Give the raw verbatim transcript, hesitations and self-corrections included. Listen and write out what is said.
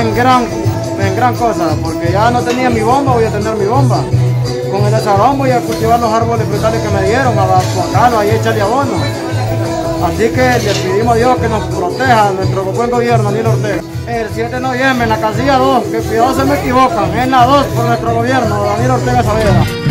en gran, en gran cosa, porque ya no tenía mi bomba, voy a tener mi bomba. Con el desarrollo voy a cultivar los árboles frutales que me dieron, a cuacarlos, ahí echarle abono. Así que le pedimos a Dios que nos proteja, nuestro buen gobierno, Daniel Ortega. El siete de noviembre, en la casilla dos, que cuidado se me equivocan, en la dos por nuestro gobierno, Daniel Ortega Saavedra.